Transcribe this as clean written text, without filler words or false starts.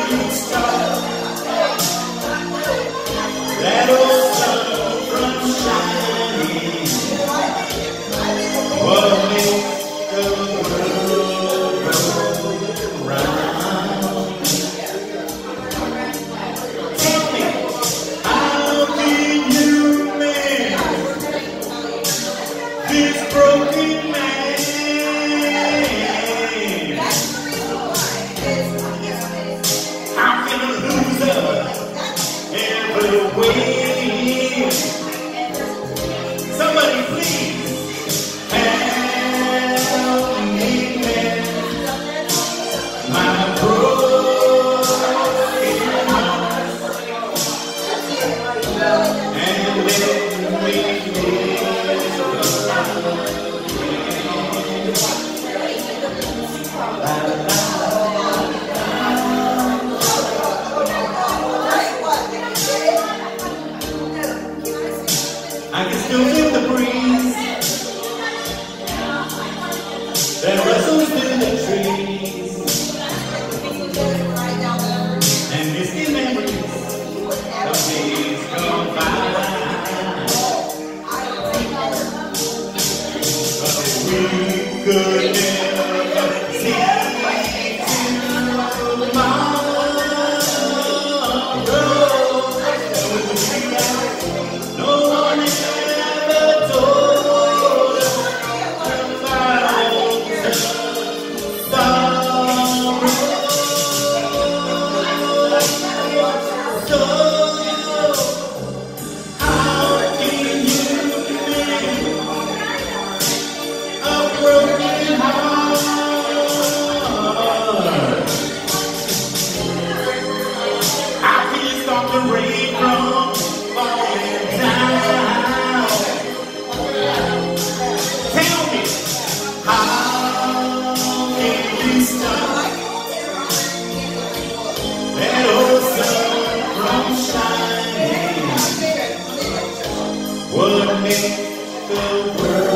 you stop that old sun from shining? What makes the world go round? Tell me, how can you mend this broken man? How can a loser ever win? Somebody please help me mend my broken heart and let me live I can still feel the breeze that rustles through the trees and misty memories of days gone by. But we could never see tomorrow. No one ever told us about sorrow. So how can you mend a broken heart? How can you stop the rain from falling down? Tell me, how can you stop that old sun from shining? What makes the world